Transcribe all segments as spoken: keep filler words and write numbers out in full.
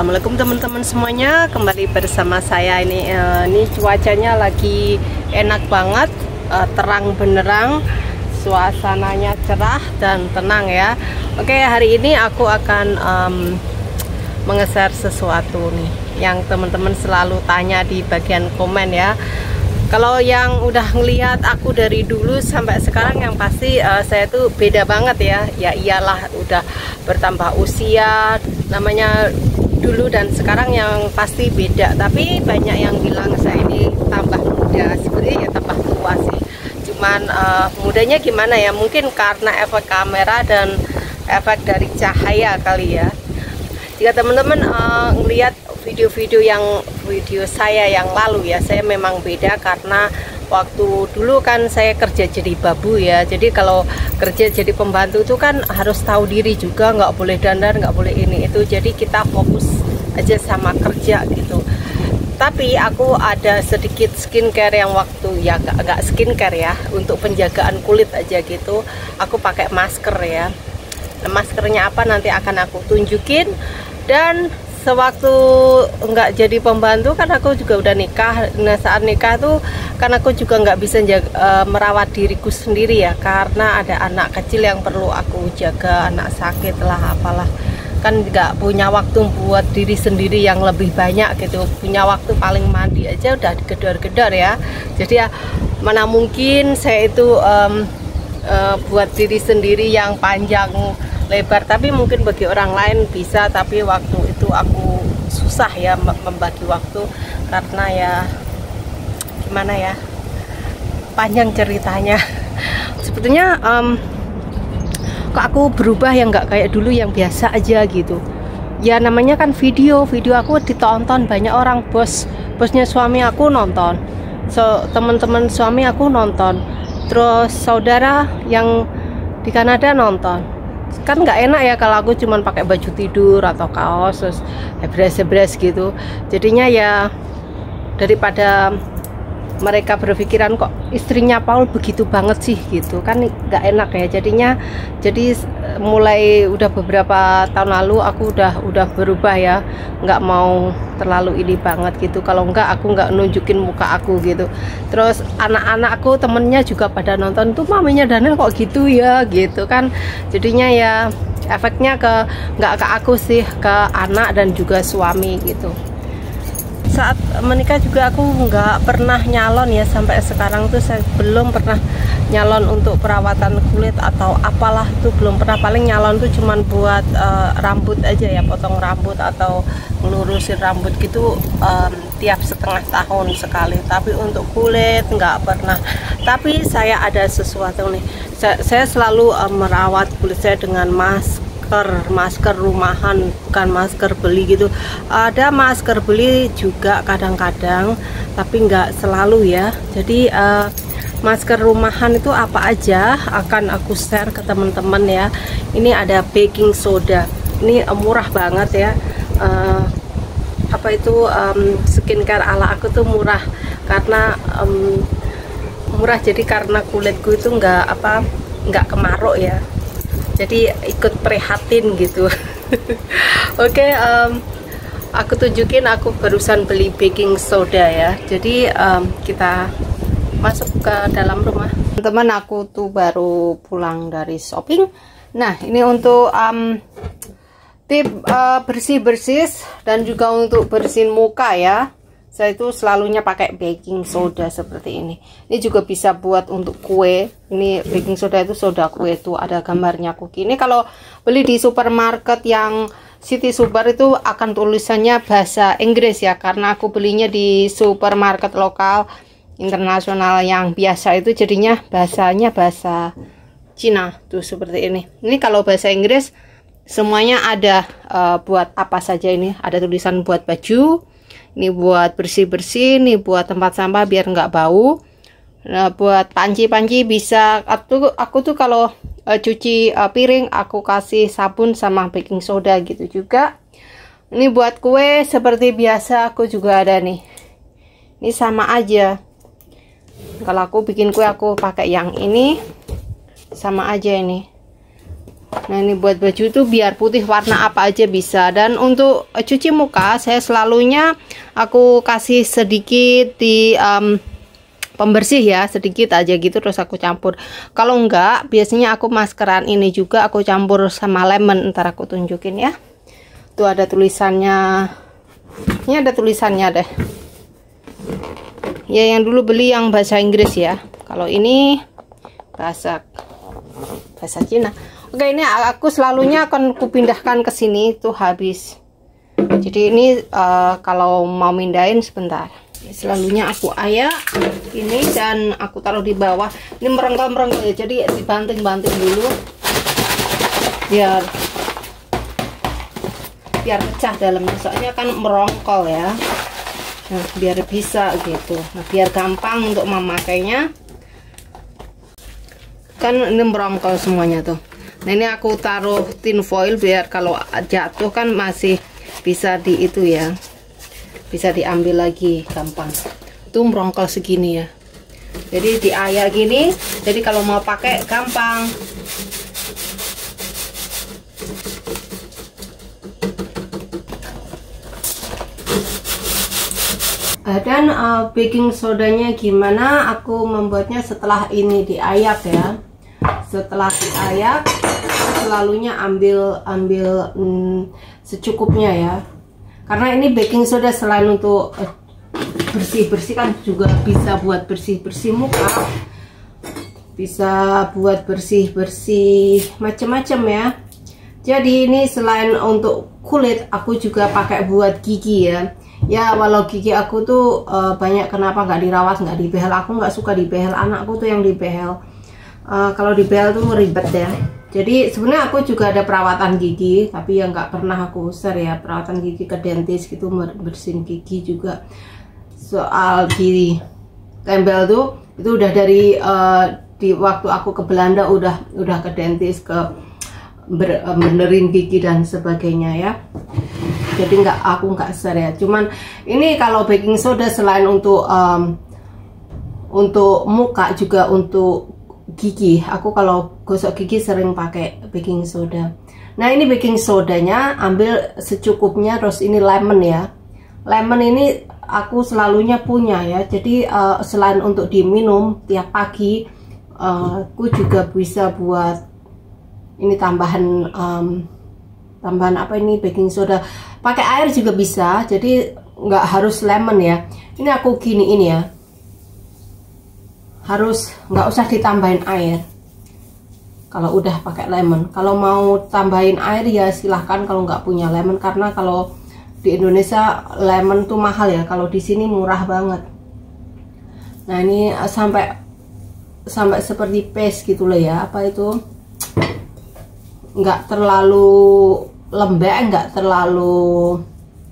Assalamualaikum teman-teman semuanya, kembali bersama saya ini. Uh, ini cuacanya lagi enak banget, uh, terang benderang, suasananya cerah dan tenang ya. Oke, hari ini aku akan um, menge-share sesuatu nih yang teman-teman selalu tanya di bagian komen ya. Kalau yang udah ngelihat aku dari dulu sampai sekarang, yang pasti uh, saya tuh beda banget ya. Ya iyalah, udah bertambah usia, namanya dulu dan sekarang yang pasti beda. Tapi banyak yang bilang saya ini tambah muda, sebenarnya ya tambah tua sih. Cuman uh, mudanya gimana ya, mungkin karena efek kamera dan efek dari cahaya kali ya. Jika teman-teman uh, ngelihat video-video yang video saya yang lalu ya, saya memang beda karena waktu dulu kan saya kerja jadi babu ya. Jadi kalau kerja jadi pembantu itu kan harus tahu diri juga, nggak boleh dandan, nggak boleh ini itu. Jadi kita fokus aja sama kerja gitu. Tapi aku ada sedikit skincare yang waktu ya agak, agak skincare ya, untuk penjagaan kulit aja gitu. Aku pakai masker ya. Nah, maskernya apa nanti akan aku tunjukin. Dan sewaktu nggak jadi pembantu kan aku juga udah nikah. Nah saat nikah tuh kan aku juga nggak bisa jaga, e, merawat diriku sendiri ya, karena ada anak kecil yang perlu aku jaga, anak sakit lah apalah, kan nggak punya waktu buat diri sendiri yang lebih banyak gitu. Punya waktu paling mandi aja udah digedor-gedor ya. Jadi ya mana mungkin saya itu um, uh, buat diri sendiri yang panjang lebar. Tapi mungkin bagi orang lain bisa, tapi waktu itu aku susah ya membagi waktu, karena ya gimana ya, panjang ceritanya. Sebetulnya um, kok aku berubah ya, nggak kayak dulu yang biasa aja gitu ya. Namanya kan video video aku ditonton banyak orang, bos bosnya suami aku nonton, so teman-teman suami aku nonton, terus saudara yang di Kanada nonton. Kan nggak enak ya kalau aku cuman pakai baju tidur atau kaos terus hebres-hebres gitu. Jadinya ya daripada mereka berpikiran kok istrinya Paul begitu banget sih gitu, kan nggak enak ya. Jadinya jadi mulai udah beberapa tahun lalu aku udah udah berubah ya, nggak mau terlalu ini banget gitu. Kalau nggak aku nggak nunjukin muka aku gitu. Terus anak-anakku temennya juga pada nonton tuh, maminya Daniel kok gitu ya gitu kan. Jadinya ya efeknya ke nggak ke aku sih, ke anak dan juga suami gitu. Saat menikah juga aku nggak pernah nyalon ya, sampai sekarang tuh saya belum pernah nyalon untuk perawatan kulit atau apalah, tuh belum pernah. Paling nyalon tuh cuman buat uh, rambut aja ya, potong rambut atau ngelurusin rambut gitu um, tiap setengah tahun sekali. Tapi untuk kulit nggak pernah. Tapi saya ada sesuatu nih, saya, saya selalu uh, merawat kulit saya dengan masker masker rumahan, bukan masker beli gitu. Ada masker beli juga kadang-kadang, tapi nggak selalu ya. Jadi uh, masker rumahan itu apa aja akan aku share ke teman-teman ya. Ini ada baking soda, ini uh, murah banget ya. Uh, apa itu um, skincare ala aku tuh murah karena um, murah. Jadi karena kulitku itu nggak apa nggak kemaruk ya, jadi ikut prihatin gitu. Oke, okay, um, aku tunjukin, aku barusan beli baking soda ya. Jadi um, kita masuk ke dalam rumah. Teman-teman, aku tuh baru pulang dari shopping. Nah ini untuk um, tip uh, bersih-bersih dan juga untuk bersihin muka ya. Saya itu selalunya pakai baking soda seperti ini. Ini juga bisa buat untuk kue. Ini baking soda itu soda kue, itu ada gambarnya cookie. Ini kalau beli di supermarket yang City Super itu akan tulisannya bahasa Inggris ya, karena aku belinya di supermarket lokal internasional yang biasa itu jadinya bahasanya bahasa Cina tuh seperti ini. Ini kalau bahasa Inggris semuanya ada uh, buat apa saja. Ini ada tulisan buat baju, ini buat bersih-bersih, ini buat tempat sampah biar nggak bau. Nah, buat panci-panci bisa. Aku, aku tuh kalau uh, cuci uh, piring aku kasih sabun sama baking soda gitu juga. Ini buat kue seperti biasa aku juga ada nih. Ini sama aja. Kalau aku bikin kue aku pakai yang ini, sama aja ini. Nah ini buat baju itu biar putih warna apa aja bisa. Dan untuk cuci muka saya selalunya aku kasih sedikit di um, pembersih ya, sedikit aja gitu, terus aku campur. Kalau enggak, biasanya aku maskeran ini juga aku campur sama lemon. Ntar aku tunjukin ya. Tuh ada tulisannya. Ini ada tulisannya deh. Ya yang dulu beli yang bahasa Inggris ya. Kalau ini bahasa bahasa Cina. Oke, ini aku selalunya akan kupindahkan ke sini tuh habis. Jadi ini uh, kalau mau mindahin sebentar. Selalunya aku ayak ini dan aku taruh di bawah. Ini merengkel-merengkel ya. Jadi dibanting-banting dulu biar biar pecah dalamnya. Soalnya kan merongkol ya. Nah, biar bisa gitu. Nah, biar gampang untuk memakainya. Kan ini merongkol semuanya tuh. Nah ini aku taruh tin foil biar kalau jatuh kan masih bisa di itu ya, bisa diambil lagi gampang. Itu merongkol segini ya, jadi diayak gini, jadi kalau mau pakai gampang. Dan uh, baking sodanya gimana aku membuatnya setelah ini diayak ya. Setelah diayak selalunya ambil ambil hmm, secukupnya ya, karena ini baking soda selain untuk eh, bersih-bersih kan juga bisa buat bersih-bersih muka, bisa buat bersih-bersih macam-macam ya. Jadi ini selain untuk kulit aku juga pakai buat gigi ya. Ya walau gigi aku tuh uh, banyak kenapa nggak dirawat, nggak dibehel. Aku nggak suka dibehel, anakku tuh yang dibehel. Uh, kalau dibehel tuh ribet ya. Jadi sebenarnya aku juga ada perawatan gigi, tapi yang nggak pernah aku usir ya, perawatan gigi ke dentist gitu, bersihin gigi juga. Soal gigi tembel tuh itu udah dari uh, di waktu aku ke Belanda udah udah ke dentist, ke ber, uh, benerin gigi dan sebagainya ya. Jadi nggak aku nggak usir ya. Cuman ini kalau baking soda selain untuk um, untuk muka juga untuk gigi. Aku kalau gosok gigi sering pakai baking soda. Nah ini baking sodanya ambil secukupnya. Terus ini lemon ya. Lemon ini aku selalunya punya ya. Jadi uh, selain untuk diminum tiap pagi, uh, aku juga bisa buat ini tambahan um, tambahan apa ini baking soda. Pakai air juga bisa. Jadi nggak harus lemon ya. Ini aku gini ini ya. Harus nggak usah ditambahin air kalau udah pakai lemon. Kalau mau tambahin air ya silahkan kalau nggak punya lemon, karena kalau di Indonesia lemon tuh mahal ya, kalau di sini murah banget. Nah ini sampai sampai seperti paste gitu loh ya, apa itu, nggak terlalu lembek, nggak terlalu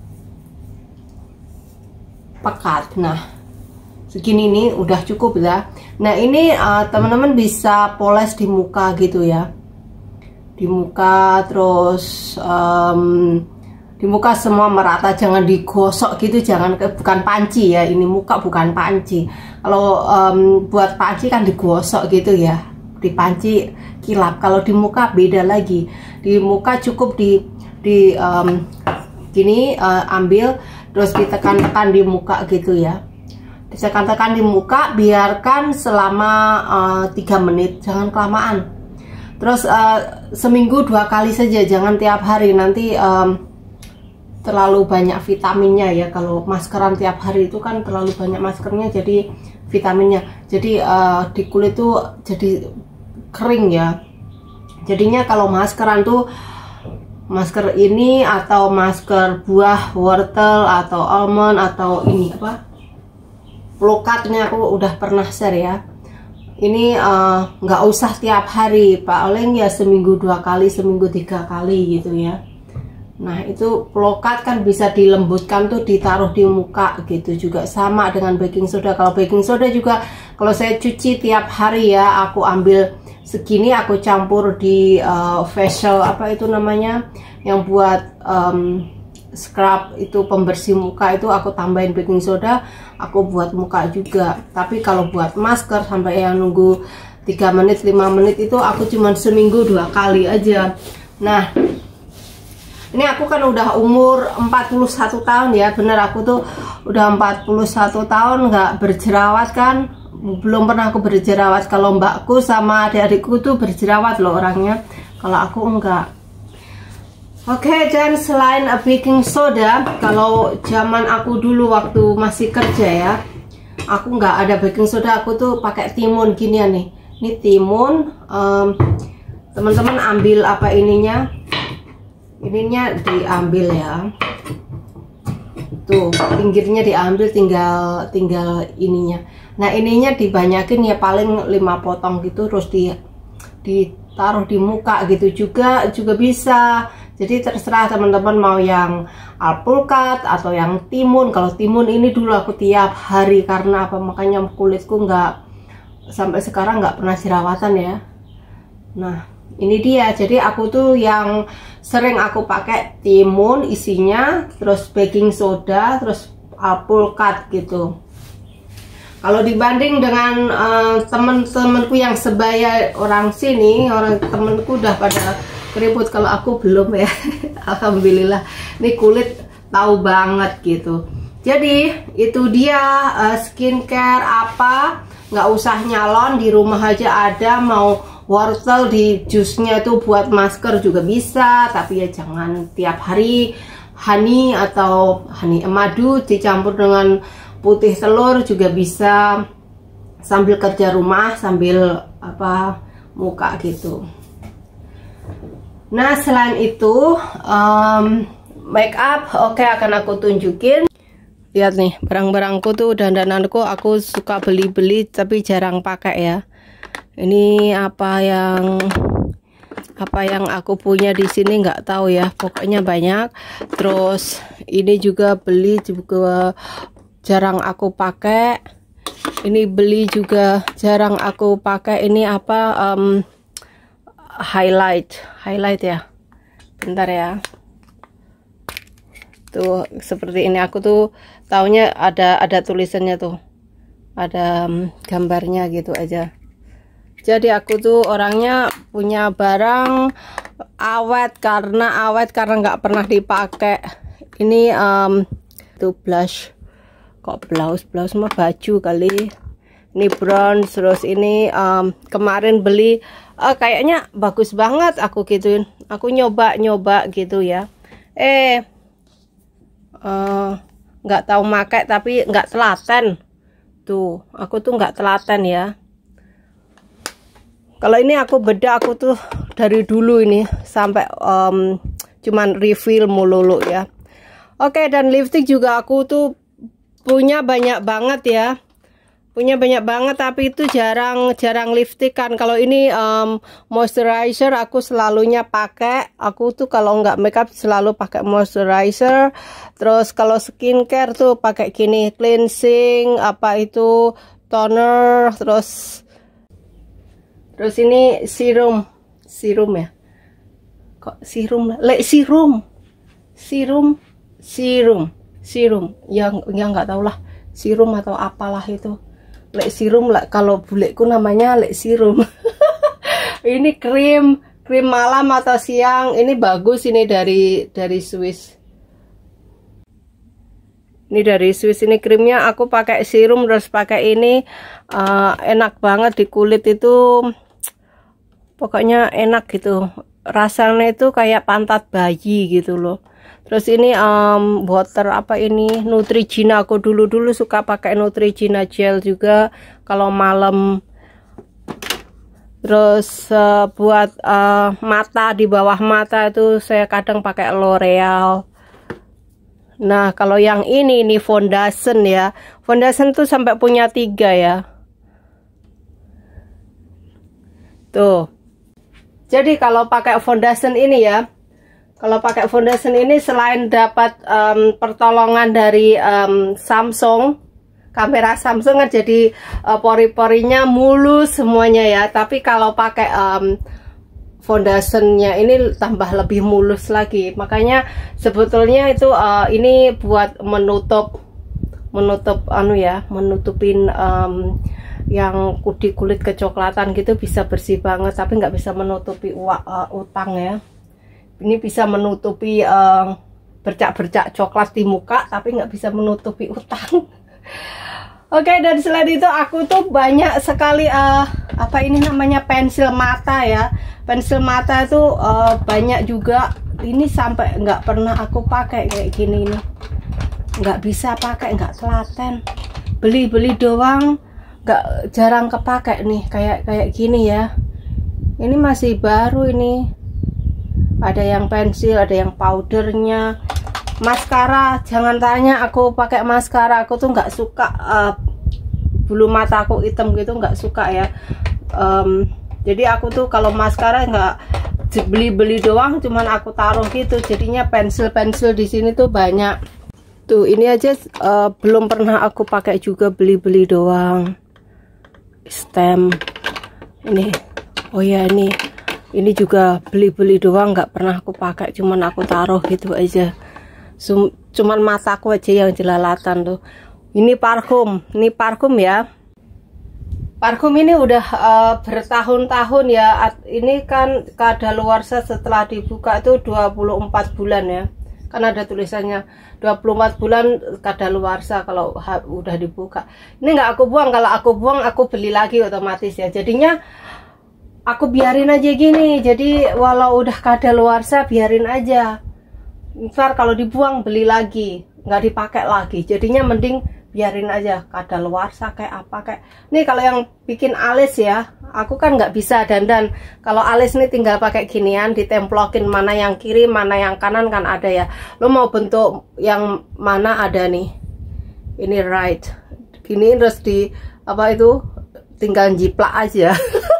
pekat. Nah segini nih udah cukup ya. Nah ini uh, teman-teman bisa poles di muka gitu ya, di muka, terus um, di muka semua merata, jangan digosok gitu, jangan ke, bukan panci ya, ini muka bukan panci. Kalau um, buat panci kan digosok gitu ya, di panci kilap. Kalau di muka beda lagi, di muka cukup di di um, gini uh, ambil terus ditekan-tekan di muka gitu ya. Ditekan-tekan di muka, biarkan selama uh, tiga menit, jangan kelamaan. Terus uh, seminggu dua kali saja, jangan tiap hari, nanti um, terlalu banyak vitaminnya ya. Kalau maskeran tiap hari itu kan terlalu banyak maskernya, jadi vitaminnya, jadi uh, di kulit tuh jadi kering ya. Jadinya kalau maskeran tuh, masker ini atau masker buah wortel atau almond atau ini apa, Lokatnya aku udah pernah share ya. Ini nggak uh, usah tiap hari, paling ya seminggu dua kali, seminggu tiga kali gitu ya. Nah itu Lokat kan bisa dilembutkan tuh, ditaruh di muka gitu, juga sama dengan baking soda. Kalau baking soda juga kalau saya cuci tiap hari ya, aku ambil segini, aku campur di uh, facial apa itu namanya, yang buat um, scrub itu pembersih muka, itu aku tambahin baking soda, aku buat muka juga. Tapi kalau buat masker sampai yang nunggu tiga menit lima menit itu aku cuman seminggu dua kali aja. Nah, ini aku kan udah umur empat puluh satu tahun ya, bener aku tuh udah empat puluh satu tahun nggak berjerawat kan, belum pernah aku berjerawat. Kalau mbakku sama adik-adikku tuh berjerawat loh orangnya, kalau aku enggak. Oke, okay, dan selain baking soda, kalau zaman aku dulu waktu masih kerja ya, aku nggak ada baking soda, aku tuh pakai timun gini ya nih. Ini timun, um, teman-teman ambil apa ininya, ininya diambil ya. Tuh pinggirnya diambil, tinggal tinggal ininya. Nah ininya dibanyakin ya, paling lima potong gitu, terus di ditaruh di muka gitu juga juga bisa. Jadi terserah teman-teman mau yang alpukat atau yang timun. Kalau timun ini dulu aku tiap hari, karena apa, makanya kulitku nggak sampai sekarang nggak pernah jerawatan ya. Nah ini dia, jadi aku tuh yang sering aku pakai timun isinya, terus baking soda, terus alpukat gitu. Kalau dibanding dengan uh, temen-temenku yang sebaya orang sini, orang temenku udah pada keriput, kalau aku belum ya. Alhamdulillah, ini kulit tahu banget gitu. Jadi itu dia uh, skincare apa, nggak usah nyalon, di rumah aja ada. Mau wortel di jusnya tuh buat masker juga bisa, tapi ya jangan tiap hari. Honey atau honey madu dicampur dengan putih telur juga bisa, sambil kerja rumah, sambil apa muka gitu. Nah selain itu um, make up, oke okay, akan aku tunjukin. Lihat nih barang-barangku tuh, dandananku aku suka beli-beli tapi jarang pakai ya. Ini apa yang apa yang aku punya di sini nggak tahu ya, pokoknya banyak. Terus ini juga beli juga jarang aku pakai. Ini beli juga jarang aku pakai. Ini apa um, highlight highlight ya, bentar ya. Tuh seperti ini, aku tuh taunya ada ada tulisannya tuh, ada um, gambarnya gitu aja. Jadi aku tuh orangnya punya barang awet, karena awet karena nggak pernah dipakai. Ini um, tuh blush, kok blouse blouse mah baju kali. Ini bronze, terus ini um, kemarin beli, uh, kayaknya bagus banget, aku gituin, aku nyoba nyoba gitu ya. Eh nggak uh, tahu pakai tapi nggak telaten. Tuh aku tuh nggak telaten ya. Kalau ini aku beda, aku tuh dari dulu ini sampai um, cuman refill mulu ya. Oke, dan lipstick juga aku tuh punya banyak banget ya, punya banyak banget, tapi itu jarang jarang lipstick kan. Kalau ini um, moisturizer aku selalunya pakai. Aku tuh kalau nggak makeup selalu pakai moisturizer. Terus kalau skincare tuh pakai gini, cleansing apa itu, toner, terus Terus ini serum, serum ya. Kok serum? Lek serum, serum, serum, serum. Yang yang nggak tahu lah, serum atau apalah itu. Lek serum lah. Kalau buleku namanya lek serum. Ini krim, krim malam atau siang. Ini bagus, ini dari dari Swiss. Ini dari Swiss, ini krimnya aku pakai serum terus pakai ini, uh, enak banget di kulit itu. Pokoknya enak gitu, rasanya itu kayak pantat bayi gitu loh. Terus ini um, water apa ini, Neutrogena. Aku dulu-dulu suka pakai Neutrogena gel juga kalau malam. Terus uh, buat uh, mata, di bawah mata itu saya kadang pakai L'Oreal. Nah kalau yang ini nih foundation ya, foundation tuh sampai punya tiga ya. Tuh. Jadi kalau pakai foundation ini ya, kalau pakai foundation ini selain dapat um, pertolongan dari um, Samsung, kamera Samsung kan, jadi uh, pori-porinya mulus semuanya ya. Tapi kalau pakai um, foundationnya ini tambah lebih mulus lagi. Makanya sebetulnya itu uh, ini buat menutup, menutup anu ya, menutupin um, yang di kulit kecoklatan gitu bisa bersih banget, tapi nggak bisa menutupi uang, uh, utang ya. Ini bisa menutupi uh, bercak-bercak coklat di muka, tapi nggak bisa menutupi utang. Oke, okay, dan selain itu aku tuh banyak sekali uh, apa ini namanya pensil mata ya. Pensil mata itu uh, banyak juga. Ini sampai nggak pernah aku pakai kayak gini nih. Nggak bisa pakai, nggak telaten. Beli-beli doang, nggak jarang kepake nih kayak kayak gini ya. Ini masih baru ini. Ada yang pensil, ada yang powdernya. Maskara, jangan tanya aku pakai maskara, aku tuh nggak suka uh, bulu mata aku hitam gitu, nggak suka ya. Um, jadi aku tuh kalau maskara nggak beli-beli doang, cuman aku taruh gitu. Jadinya pensil-pensil di sini tuh banyak. Tuh ini aja uh, belum pernah aku pakai juga, beli-beli doang. Stem ini, oh ya ini, ini juga beli-beli doang, nggak pernah aku pakai, cuman aku taruh gitu aja. Cuman mataku aja yang jelalatan tuh. Ini parfum, ini parfum ya. Parfum ini udah uh, bertahun-tahun ya. Ini kan kadaluarsa setelah dibuka itu dua puluh empat bulan ya. Kan ada tulisannya dua puluh empat bulan kadaluarsa kalau udah dibuka. Ini nggak aku buang, kalau aku buang aku beli lagi otomatis ya. Jadinya aku biarin aja gini. Jadi walau udah kadaluarsa biarin aja. Ntar kalau dibuang beli lagi, nggak dipakai lagi. Jadinya mending biarin aja kadaluarsa kayak apa kayak. Nih kalau yang bikin alis ya, aku kan nggak bisa dandan. Kalau alis nih tinggal pakai ginian, ditemplokin mana yang kiri, mana yang kanan kan ada ya. Lo mau bentuk yang mana ada nih. Ini right. Gini terus di apa itu tinggal jiplak aja.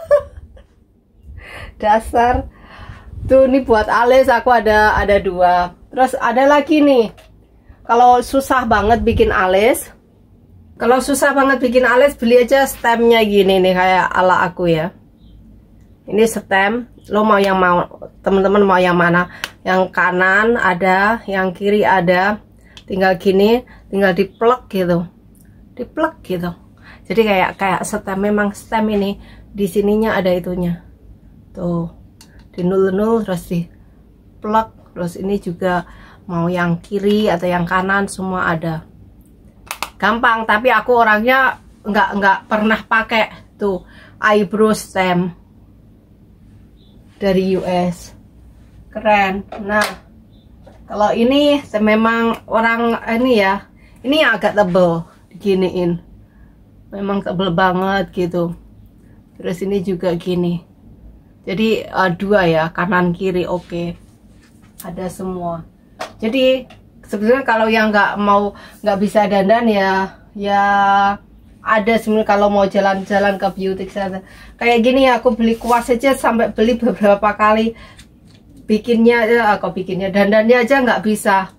Dasar. Tuh ini buat alis aku ada ada dua. Terus ada lagi nih, kalau susah banget bikin alis, kalau susah banget bikin alis beli aja stemnya gini nih kayak ala aku ya. Ini stem, lo mau yang mau, teman-teman mau yang mana? Yang kanan ada, yang kiri ada, tinggal gini, tinggal diplek gitu, diplek gitu. Jadi kayak kayak stem, memang stem ini di sininya ada itunya, tuh, dinul-nul terus diplek. Terus ini juga mau yang kiri atau yang kanan semua ada. Gampang, tapi aku orangnya nggak nggak pernah pakai tuh eyebrow stem dari U S. Keren. Nah, kalau ini memang orang ini ya, ini yang agak tebel diginiin. Memang tebel banget gitu. Terus ini juga gini. Jadi uh, dua ya, kanan kiri oke. Okay. Ada semua. Jadi sebenarnya kalau yang nggak mau nggak bisa dandan ya ya ada sebenarnya kalau mau jalan-jalan ke beauty center kayak gini ya. Aku beli kuas aja sampai beli beberapa kali, bikinnya ya aku bikinnya dandannya aja nggak bisa.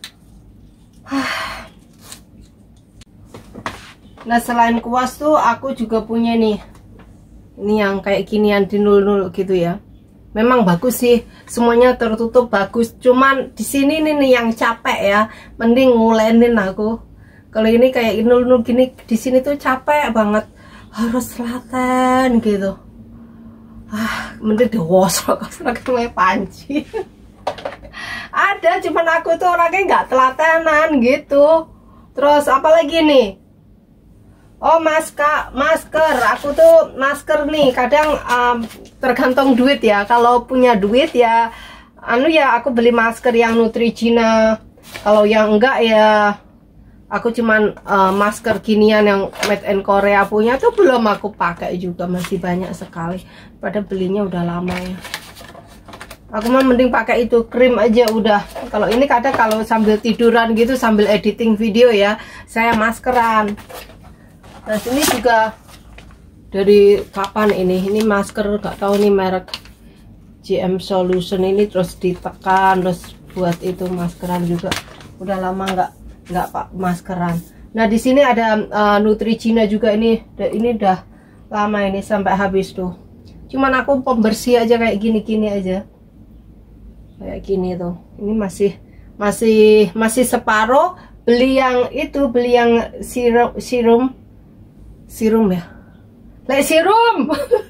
Nah selain kuas tuh aku juga punya nih, ini yang kayak ginian dinul-nul gitu ya. Memang bagus sih, semuanya tertutup bagus. Cuman di sini nih yang capek ya, mending ngulenin aku. Kalau ini kayak inul-nul gini, di sini tuh capek banget, harus telaten gitu. Ah, mending dewasa kayak panci. Ada, cuman aku tuh orangnya nggak telatenan gitu. Terus apa lagi nih? Oh masker, masker. Aku tuh masker nih kadang um, tergantung duit ya. Kalau punya duit ya, anu ya aku beli masker yang Neutrogena. Kalau yang enggak ya, aku cuman uh, masker ginian yang made in Korea punya tuh belum aku pakai juga, masih banyak sekali. Pada belinya udah lama ya. Aku mah mending pakai itu krim aja udah. Kalau ini kadang kalau sambil tiduran gitu, sambil editing video ya, saya maskeran. Nah ini juga dari kapan ini? Ini masker nggak tahu nih merek G M Solution ini, terus ditekan terus buat itu maskeran juga. Udah lama nggak nggak pak maskeran. Nah di sini ada uh, Neutrogena juga ini. Ini udah lama ini sampai habis tuh. Cuman aku pembersih aja kayak gini-gini aja. Kayak gini tuh. Ini masih masih masih separuh. Beli yang itu, beli yang sirum sirum. Serum ya, lek serum.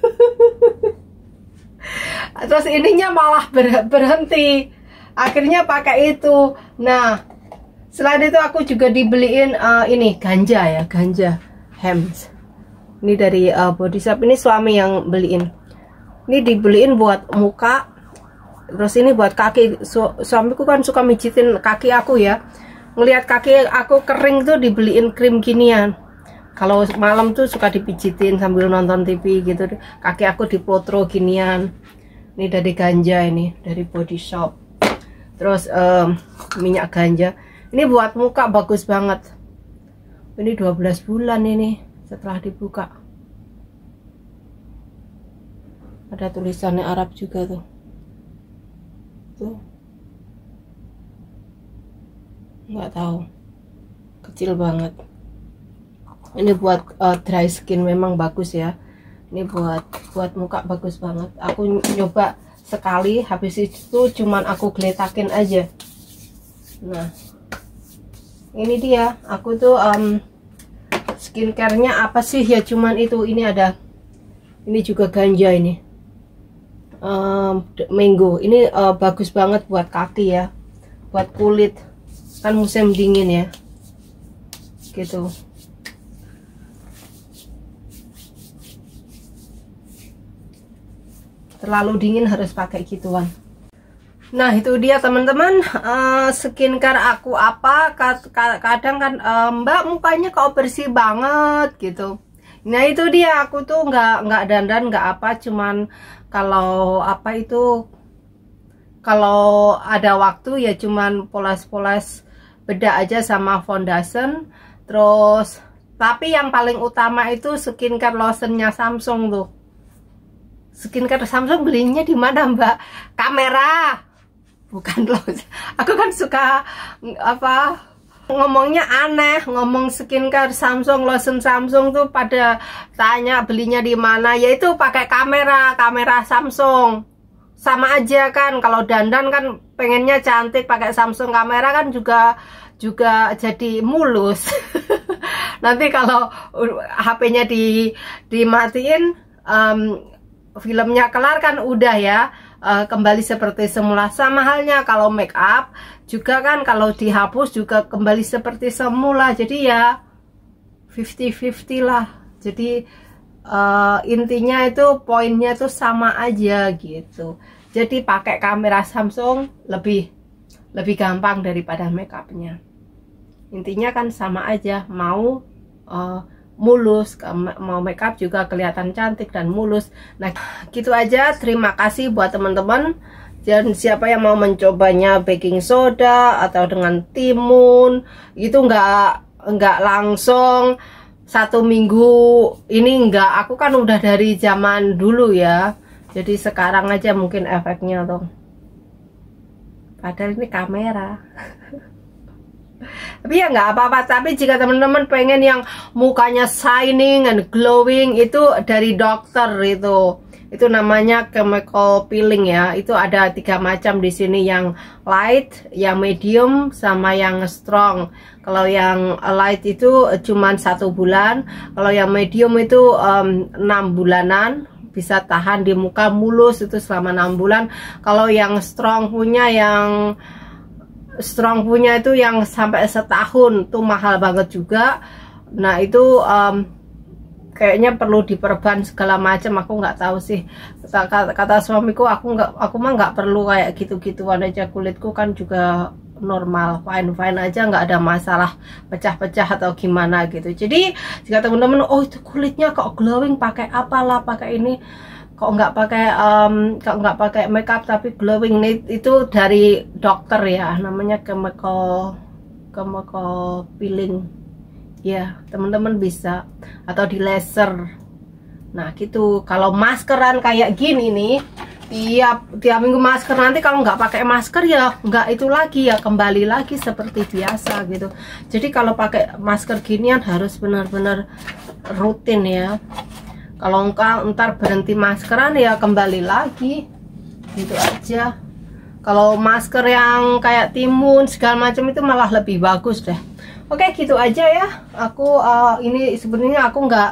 Terus ininya malah ber, berhenti. Akhirnya pakai itu. Nah, selain itu aku juga dibeliin uh, ini ganja ya, ganja Hems. Ini dari uh, Body Shop. Ini suami yang beliin. Ini dibeliin buat muka. Terus ini buat kaki. Su suamiku kan suka mijitin kaki aku ya. Ngelihat kaki aku kering tuh dibeliin krim ginian. Kalau malam tuh suka dipijitin sambil nonton T V gitu. Kaki aku dipotro ginian. Ini dari ganja, ini dari Body Shop. Terus um, minyak ganja. Ini buat muka bagus banget. Ini dua belas bulan ini setelah dibuka. Ada tulisannya Arab juga tuh. Tuh. Nggak tahu. Kecil banget. Ini buat uh, dry skin memang bagus ya. Ini buat buat muka bagus banget. Aku nyoba sekali, habis itu cuman aku geletakin aja. Nah, ini dia. Aku tuh um, skincare-nya apa sih ya? Cuman itu. Ini ada. Ini juga ganja ini. Um, mango. Ini uh, bagus banget buat kaki ya. Buat kulit. Kan musim dingin ya. Gitu. Terlalu dingin harus pakai gituan. Nah, itu dia teman-teman, uh, skincare aku apa. Kadang kan uh, Mbak mukanya kok bersih banget gitu. Nah, itu dia. Aku tuh nggak nggak dandan nggak apa, cuman kalau apa itu, kalau ada waktu ya cuman poles-poles bedak aja sama foundation. Terus tapi yang paling utama itu skincare lotionnya Samsung tuh. Skincare Samsung belinya di mana Mbak? Kamera, bukan loh. Aku kan suka apa ngomongnya aneh, ngomong skincare Samsung, lotion Samsung tuh pada tanya belinya di mana. Yaitu pakai kamera, kamera Samsung. Sama aja kan. Kalau dandan kan pengennya cantik, pakai Samsung kamera kan juga juga jadi mulus. Nanti kalau H P-nya di dimatiin. Um, filmnya kelar kan udah ya, uh, kembali seperti semula. Sama halnya kalau make up juga kan, kalau dihapus juga kembali seperti semula. Jadi ya fifty fifty lah. Jadi uh, intinya itu poinnya tuh sama aja gitu. Jadi pakai kamera Samsung lebih lebih gampang daripada make upnya. Intinya kan sama aja, mau uh, mulus, mau makeup juga kelihatan cantik dan mulus. Nah, gitu aja. Terima kasih buat teman-teman. Dan siapa yang mau mencobanya baking soda atau dengan timun, itu enggak enggak langsung satu minggu ini, enggak. Aku kan udah dari zaman dulu ya. Jadi sekarang aja mungkin efeknya tuh. Padahal ini kamera. Tapi ya nggak apa-apa. Tapi jika teman-teman pengen yang mukanya shining and glowing, itu dari dokter itu itu namanya chemical peeling ya. Itu ada tiga macam di sini, yang light, yang medium, sama yang strong. Kalau yang light itu cuman satu bulan, kalau yang medium itu um, enam bulanan, bisa tahan di muka mulus itu selama enam bulan. Kalau yang strong punya yang strong punya itu yang sampai setahun tuh mahal banget juga. Nah itu um, kayaknya perlu diperban segala macam. Aku nggak tahu sih, kata, kata suamiku aku nggak aku mah nggak perlu kayak gitu-gituan aja, kulitku kan juga normal, fine fine aja, nggak ada masalah pecah-pecah atau gimana gitu. Jadi jika teman-teman oh itu kulitnya kok glowing, pakai apalah, pakai ini kok nggak pakai um, kok nggak pakai makeup tapi glowing, nih itu dari dokter ya, namanya chemical chemical peeling ya, teman-teman bisa, atau di laser. Nah gitu. Kalau maskeran kayak gini nih, tiap tiap minggu masker, nanti kalau nggak pakai masker ya nggak itu lagi ya, kembali lagi seperti biasa gitu. Jadi kalau pakai masker ginian harus benar-benar rutin ya. Kalau ntar berhenti maskeran ya kembali lagi gitu aja. Kalau masker yang kayak timun segala macam itu malah lebih bagus deh. Oke gitu aja ya. Aku uh, ini sebenarnya aku nggak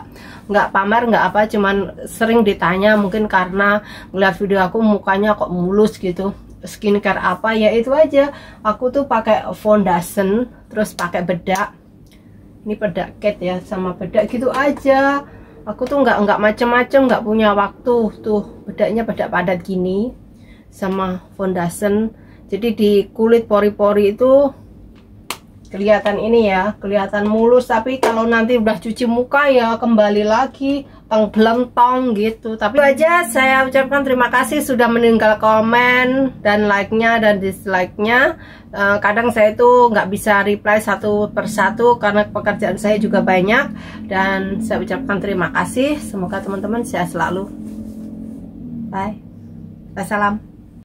nggak pamer nggak apa, cuman sering ditanya mungkin karena ngeliat video aku mukanya kok mulus gitu, skincare apa ya. Itu aja, aku tuh pakai foundation terus pakai bedak, ini bedak cat ya sama bedak gitu aja. Aku tuh nggak nggak macem-macem, nggak punya waktu. Tuh bedaknya bedak padat gini sama foundation, jadi di kulit pori-pori itu kelihatan ini ya, kelihatan mulus. Tapi kalau nanti udah cuci muka ya kembali lagi tong belentong gitu. Tapi itu aja, saya ucapkan terima kasih sudah meninggal komen dan like-nya dan dislike-nya. uh, Kadang saya itu nggak bisa reply satu persatu karena pekerjaan saya juga banyak. Dan saya ucapkan terima kasih. Semoga teman-teman sehat selalu. Bye. Wassalam.